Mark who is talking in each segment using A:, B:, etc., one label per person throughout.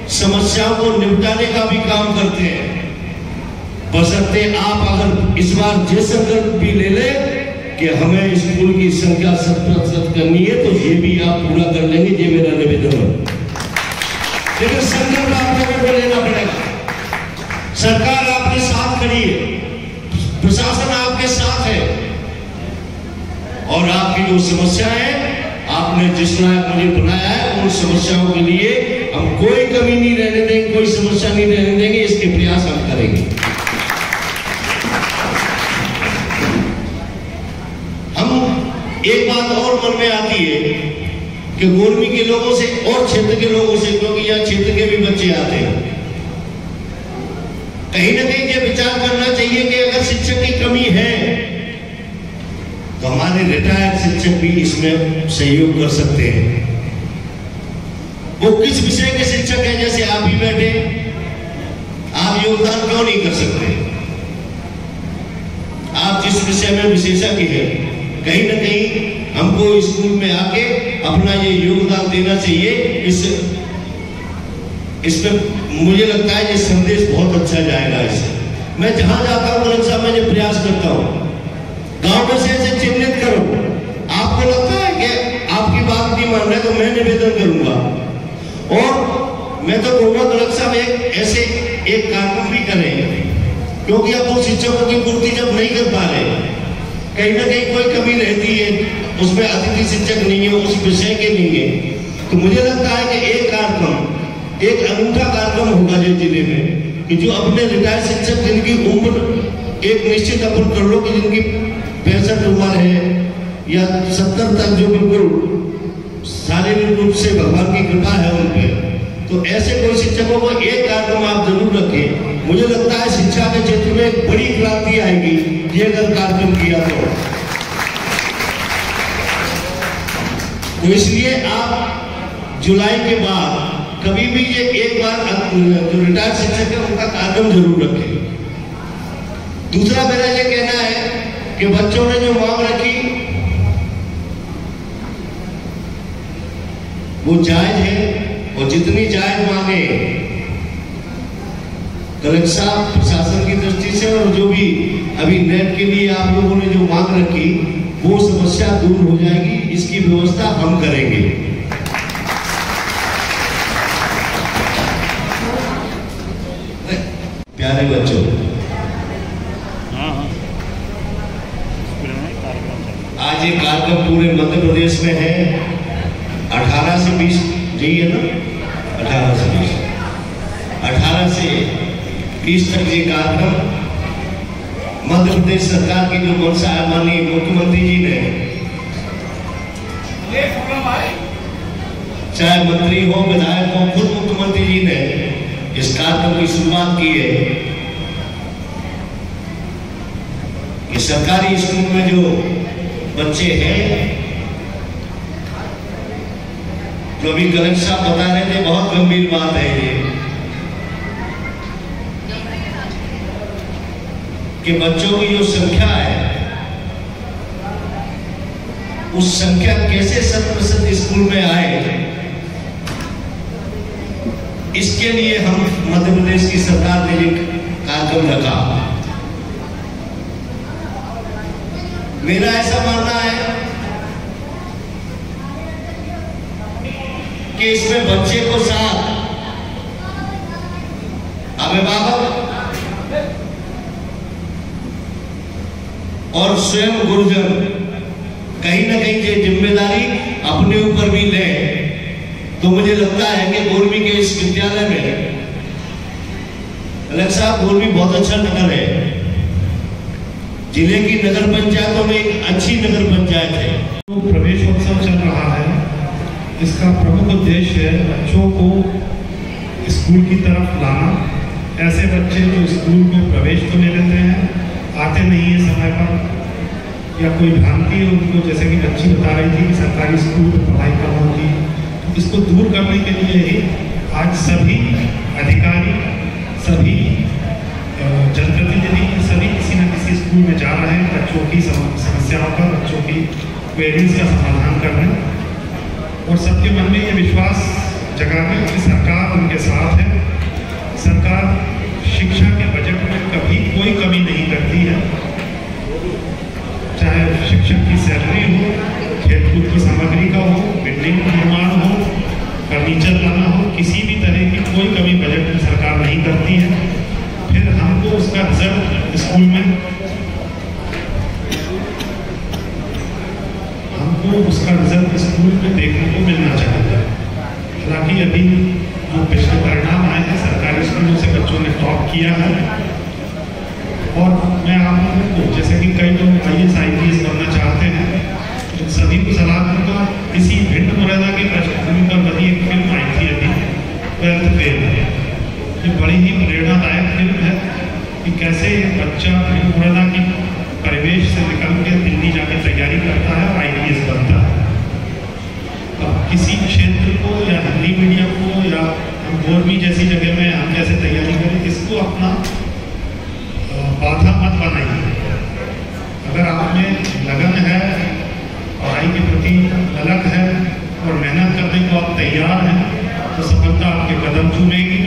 A: समस्याओं को निपटाने का भी काम करते हैं। बशर्ते आप अगर इस बार ये संकल्प भी ले लें कि हमें स्कूल की संख्या 70% करनी है, तो ये भी आप पूरा कर लेंगे, ये मेरा निवेदन है। लेकिन संकल्प आप लोगों को लेना पड़ेगा। सरकार आपके साथ खड़ी है, प्रशासन आपके साथ है, और आपकी जो समस्या है, आपने जिस लायक मुझे बनाया है, उन समस्याओं के लिए हम कोई कमी नहीं रहने देंगे, कोई समस्या नहीं रहने देंगे, इसके प्रयास हम करेंगे। एक बात और मन में आती है कि गोरमी के लोगों से और क्षेत्र के लोगों से, क्योंकि यहाँ क्षेत्र के भी बच्चे आते हैं, कहीं ना कहीं ये विचार करना चाहिए कि अगर शिक्षक की कमी है तो हमारे रिटायर्ड शिक्षक भी इसमें सहयोग कर सकते हैं। वो किस विषय के शिक्षक हैं, जैसे आप ही बैठे, आप योगदान क्यों नहीं कर सकते? आप जिस विषय में विशेषज्ञ हैं, कहीं ना कहीं हमको स्कूल में आके अपना ये योगदान देना चाहिए। इसमें मुझे लगता है ये संदेश बहुत अच्छा जाएगा। इससे मैं जहां जाता हूं कलेक्टर साहब, मैं ये प्रयास करता हूं, गांव में से ऐसे चिन्हित करो। आपको लगता है कि आपकी बात नहीं मान रहे, तो मैं निवेदन करूंगा, और मैं तो कहूंगा कलेक्टर साहब एक कार्यक्रम भी करें, क्योंकि अब वो शिक्षकों की पूर्ति जब नहीं कर पा रहे, कहीं ना कहीं कोई कमी रहती है, उसमें अतिथि शिक्षक नहीं है, उस विषय के नहीं है, तो मुझे लगता है कि एक कार्यक्रम, एक अनूठा कार्यक्रम होगा जो जिले में, कि जो अपने रिटायर्ड शिक्षक जिनकी उम्र एक निश्चित अपन कर लो कि जिनकी 65 उम्र है या 70 तक, जो बिल्कुल शारीरिक रूप से भगवान की कृपा है उन पर, तो ऐसे कोई शिक्षकों को एक कार्यक्रम आप जरूर रखें। मुझे लगता है शिक्षा के क्षेत्र में एक बड़ी क्रांति आएगी ये अगर कार्यक्रम किया तो इसलिए आप जुलाई के बाद कभी भी ये एक बार जो रिटायर्ड शिक्षक है उनका कार्यक्रम जरूर रखें। दूसरा मेरा ये कहना है कि बच्चों ने जो मांग रखी वो जायज है, और जितनी जायज मांगे कलेक्टर साहब प्रशासन की दृष्टि से, और जो भी अभी नेट के लिए आप लोगों ने जो मांग रखी, वो समस्या दूर हो जाएगी, इसकी व्यवस्था हम करेंगे। प्यारे बच्चों, आज ये कार्यक्रम पूरे मध्य प्रदेश में है। 18 से 20 जी है ना, 18 से 20 तक ये कार्यक्रम मध्य प्रदेश सरकार की जो मंशा है, माननीय मुख्यमंत्री जी ने, चाहे मंत्री हो, विधायक हो, खुद मुख्यमंत्री जी ने इस कार्यक्रम की शुरुआत की है कि सरकारी स्कूल में जो बच्चे हैं, जो अभी कलेक्टर साहब बता रहे थे, बहुत गंभीर बात है ये, कि बच्चों की जो संख्या है, उस संख्या कैसे 100% स्कूल में आए, इसके लिए हम मध्य प्रदेश की सरकार ने एक कार्यक्रम रखा। मेरा ऐसा मानना है कि इसमें बच्चे को साथ, अभिभावक और स्वयं गुरुजन कहीं ना कहीं ये जिम्मेदारी अपने ऊपर भी ले, तो मुझे लगता है कि गोरमी के इस विद्यालय में, कलेक्टर साहब, गोरमी बहुत अच्छा नगर है, जिले की नगर पंचायतों में एक अच्छी नगर पंचायत है।
B: तो प्रवेशोत्सव चल रहा है, इसका प्रमुख उद्देश्य है बच्चों को स्कूल की तरफ लाना। ऐसे बच्चे जो स्कूल में प्रवेश तो ले लेते हैं, आते नहीं है समय पर, या कोई भ्रांति है उनको, जैसे कि बच्ची बता रही थी कि सरकारी स्कूल में पढ़ाई कम होगी, तो इसको दूर करने के लिए ही आज सभी अधिकारी, सभी जनप्रतिनिधि, सभी किसी न किसी स्कूल में जा रहे हैं बच्चों की समस्याओं का, बच्चों की क्वेरीज का समाधान करने, और सबके मन में ये विश्वास जगाने कि सरकार उनके साथ है। स्कूल में देखने को मिलना चाहिए। हालांकि अभी जो पिछले परिणाम आए हैं सरकारी स्कूलों से बच्चों ने टॉप किया है, और मैं आप लोगों को, जैसे कि कई लोग IAS IPS बनना चाहते हैं, तो सभी को सलाह दूंगा। इसी भिंड मुरैना की पृष्ठभूमि पर बनी एक फिल्म आई थी अभी, 12th फेल। ये बड़ी ही प्रेरणादायक फिल्म है कि कैसे बच्चा भिंड मुरैना की परिवेश से निकल के दिल्ली जाकर तैयारी करता है और IPS बनता है। तो किसी क्षेत्र को या हिंदी मीडियम को या गोरमी जैसी जगह में हम कैसे तैयारी करें, इसको अपना बाधा मत बनाइए। अगर आप में लगन है, पढ़ाई के प्रति ललक है और मेहनत करने को आप तैयार हैं, तो सफलता आपके कदम चूमेगी।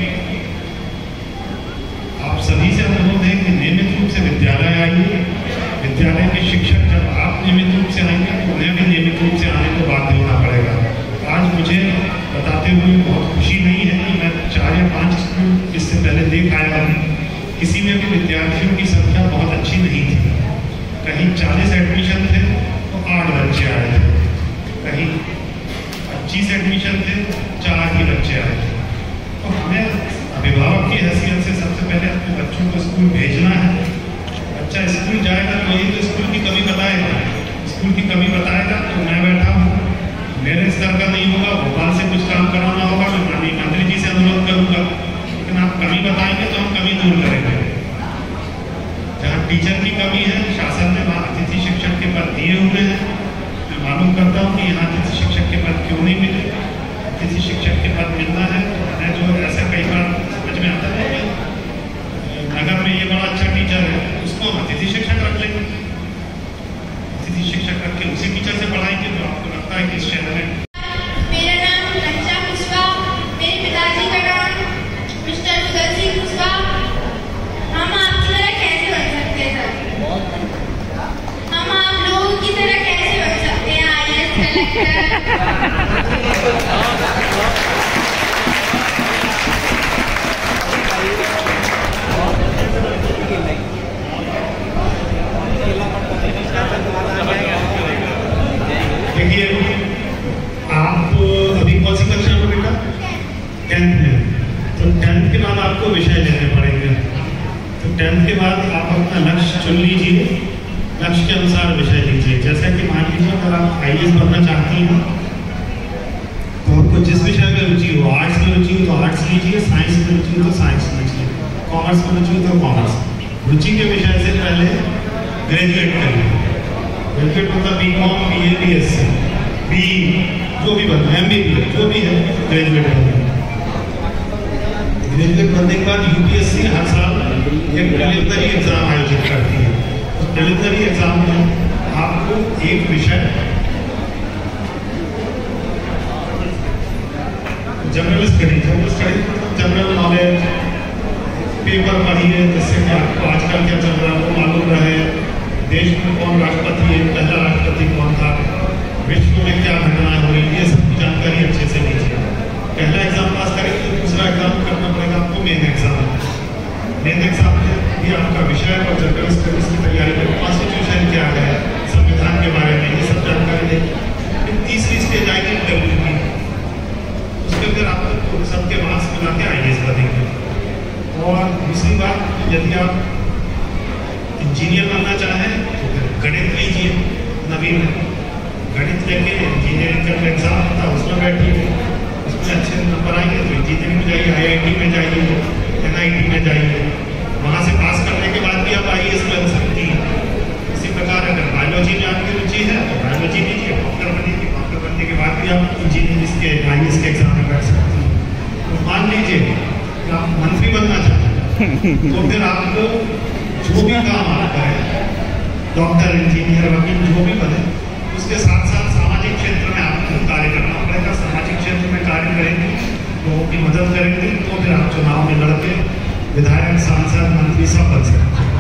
B: आप सभी से अनुरोध है कि नियमित रूप से विद्यालय आइए। विद्यालय के शिक्षक जब आप नियमित रूप से आएंगे तो उन्हें भी नियमित रूप से आने को बाध्य होना पड़ेगा। आज मुझे बताते हुए बहुत खुशी नहीं है कि मैं 4 या 5 स्कूल इससे पहले देख आया हूँ, किसी में भी विद्यार्थियों की संख्या बहुत अच्छी नहीं थी। कहीं 40 एडमिशन थे तो 8 बच्चे आए थे, कहीं 25 एडमिशन थे 4 ही बच्चे आए थे। तो हमें अभिभावक की हैसियत से सबसे पहले अपने बच्चों को स्कूल भेजना है। बच्चा स्कूल जाएगा तो वही तो स्कूल की कमी बताएगा। स्कूल की कमी बताएगा तो मैं बैठा हूँ, मेरे स्तर का नहीं होगा, भोपाल से कुछ काम कराना होगा, मैं माननीय मंत्री जी से अनुरोध करूँगा। लेकिन आप कमी बताएंगे तो हम कमी दूर करेंगे। जहाँ टीचर की कमी है, शासन ने वहाँ अतिथि शिक्षक के पद दिए हुए हैं। मैं मालूम करता हूँ कि यहाँ अतिथि शिक्षक के पद क्यों नहीं मिले। अतिथि शिक्षक के पद मिलना है तो हमें जो ऐसा कई बार समझ में आता है कि नगर में ये बड़ा अच्छा टीचर है, उसको हम अतिथि शिक्षक रख लेंगे। अतिथि शिक्षक रख के उसी टीचर से पढ़ाएंगे तो आपको लगता है कि इस शहर में।
C: मेरा नाम लक्षा कुशवाहा, मेरे पिताजी का नाम मिस्टर उदय सिंह कुशवाहा। हम आपकी तरह कैसे बन सकते हैं सर? हम आप लोगों की तरह कैसे बन सकते हैं IAS कलेक्टर?
B: देखिए, आप अभी कौन सी कक्षा में बेटा? 10th में। तो 10th के बाद आपको विषय लेने पड़ेंगे। तो 10th के बाद आप अपना लक्ष्य चुन लीजिए, लक्ष्य के अनुसार विषय लीजिए। जैसा कि मान लीजिए अगर आप IAS बनना चाहती हैं तो आपको जिस विषय में रुचि हो, आर्ट्स में रुचि हो तो आर्ट्स लीजिए, साइंस में रुचि हो तो साइंस लीजिए, कॉमर्स में रुचि हो तो कॉमर्स। रुचि के विषय से पहले ग्रेजुएट करिए। ग्रेजुएट मतलब BCom, BA, BSc, BE, जो भी बनना, MBBS, जो भी है ग्रेजुएट बनना। ग्रेजुएट बनने के बाद UPSC हर साल एक प्रिलिमिनरी एग्जाम आयोजित करती है। उस प्रिलिमिनरी एग्जाम में आपको एक विषय जनरल स्टडी मतलब जनरल नॉलेज पेपर पढ़िए, जिससे कि आपको आजकल क्या चल रहा है वो मालूम रहे। देश में कौन राष्ट्रपति है, पहला राष्ट्रपति कौन था, विश्व में क्या घटनाएं हो रही, ये सब जानकारी अच्छे से लीजिए। पहला एग्जाम पास करेंगे तो दूसरा एग्जाम करना पड़ेगा आपको, मेन एग्जाम। मेन एग्जाम में ये आपका विषय और जनरल स्टडीज की तैयारी करें। कॉन्स्टिट्यूशन क्या है, संविधान के बारे में ये सब जानकारी दें। फिर तीसरी स्टेज आएगी इंटरव्यू की, उसके फिर आपको सबके मार्क्स मिला के IAS बनेंगे। और दूसरी बात, यदि आप इंजीनियर बनना चाहें तो फिर गणित लीजिए। नवीन गणित लेके इंजीनियरिंग का एग्जाम होता है उसमें बैठिए, उसमें अच्छे नंबर आएंगे तो इंजीनियरिंग में जाइए, IIT में जाइए, NIT में जाइए। वहाँ से पास करने के बाद भी आप IAS बन सकती हैं। इसी प्रकार अगर बायोलॉजी में आपकी रुचि है तो बायोलॉजी लीजिए, डॉक्टर बनिए, डॉक्टर बनने के बाद भी आप इंजीनियरिंग के IAS के एग्जाम में बैठ सकती हैं। तो मान लीजिए कि आप मंत्री बनना चाहते हैं तो फिर आपको जो भी काम आपका है, डॉक्टर, इंजीनियर, वकील जो भी बने, उसके साथ साथ सामाजिक क्षेत्र में आपको कार्य करना पड़ेगा। सामाजिक क्षेत्र में कार्य करेंगे, लोगों की मदद करेंगे तो फिर आप चुनाव में लड़के विधायक, सांसद, मंत्री सब बन सकते हैं।